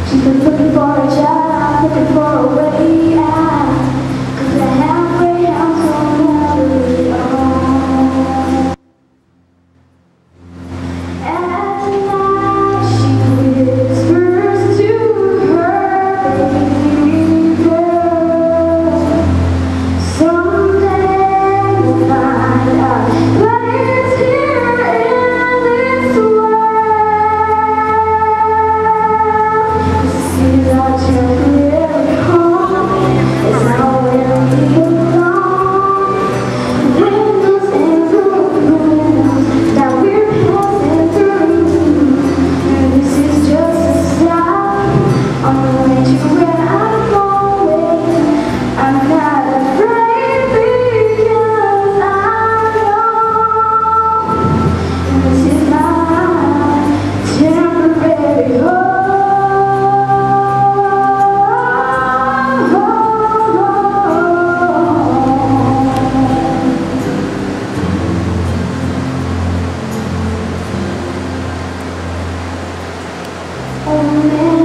She's been looking for a job, looking for a way out, 'cause the halfway house will never be on. At night she whispers to her baby girl, someday we'll find our place here in this world. This is our temporary home, it's not where we belong. Windows and windows that we're passing through. This is just a stop on the way to where I'm going. I'm not afraid because I know this is my temporary home. Oh man.